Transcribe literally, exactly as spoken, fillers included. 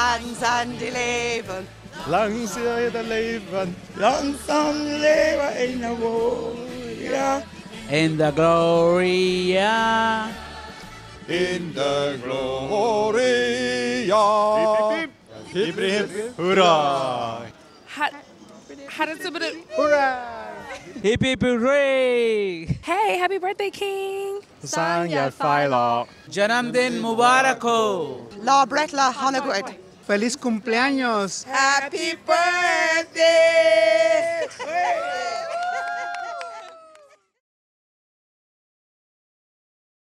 lang zijn die leven. Lang zal je leven. Langzaam leven in de gloria. In the gloria. In de gloria. Hip, hip, hip, hip, hoera. Hoera! Hip hip hooray! Hey, happy birthday, King! 生日快樂 Janamdin Mubarako! La Bretla Hanukkah. ¡Feliz cumpleaños! Happy birthday!